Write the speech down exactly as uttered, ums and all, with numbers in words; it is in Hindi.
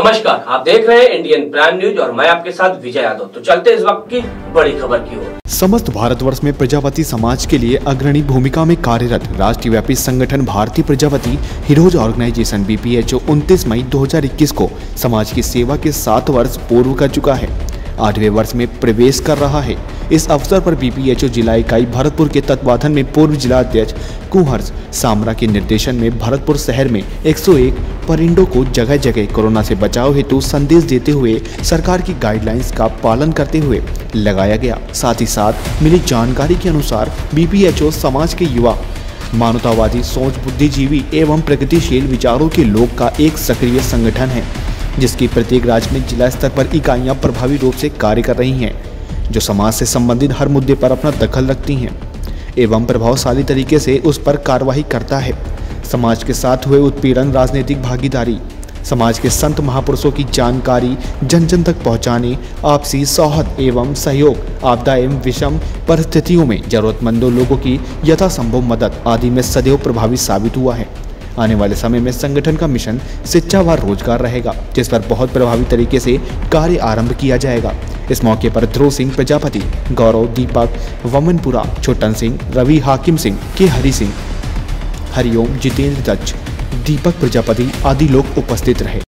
नमस्कार, आप देख रहे हैं इंडियन प्राइम न्यूज और मैं आपके साथ विजय यादव। तो चलते इस वक्त की बड़ी खबर की ओर। समस्त भारतवर्ष में प्रजापति समाज के लिए अग्रणी भूमिका में कार्यरत राष्ट्रव्यापी संगठन Bharatiya Prajapati heroes organisation B P H O उनतीस मई दो हज़ार इक्कीस को समाज की सेवा के सात वर्ष पूर्व कर चुका है, आठवें वर्ष में प्रवेश कर रहा है। इस अवसर पर बी पी एच ओ जिला इकाई भरतपुर के तत्वाधान में पूर्व जिला अध्यक्ष कुहर्ष सामरा के निर्देशन में भरतपुर शहर में एक सौ एक परिंदों को जगह जगह कोरोना से बचाव हेतु संदेश देते हुए सरकार की गाइडलाइंस का पालन करते हुए लगाया गया। साथ ही साथ मिली जानकारी के अनुसार बी पी एच ओ समाज के युवा मानवतावादी सोच, बुद्धिजीवी एवं प्रगतिशील विचारों के लोग का एक सक्रिय संगठन है, जिसकी प्रत्येक राज्य में जिला स्तर पर इकाइयां प्रभावी रूप से कार्य कर रही हैं, जो समाज से संबंधित हर मुद्दे पर अपना दखल रखती हैं एवं प्रभावशाली तरीके से उस पर कार्रवाई करता है। समाज के साथ हुए उत्पीड़न, राजनीतिक भागीदारी, समाज के संत महापुरुषों की जानकारी जन जन तक पहुंचाने, आपसी सौहार्द एवं सहयोग, आपदा एवं विषम परिस्थितियों में जरूरतमंदों लोगों की यथासंभव मदद आदि में सदैव प्रभावी साबित हुआ है। आने वाले समय में संगठन का मिशन शिक्षा व रोजगार रहेगा, जिस पर बहुत प्रभावी तरीके से कार्य आरंभ किया जाएगा। इस मौके पर ध्रुव सिंह प्रजापति, गौरव, दीपक वमनपुरा, छोटन सिंह, रवि, हाकिम सिंह, के हरि सिंह, हरिओम, जितेंद्र दत्त, दीपक प्रजापति आदि लोग उपस्थित रहे।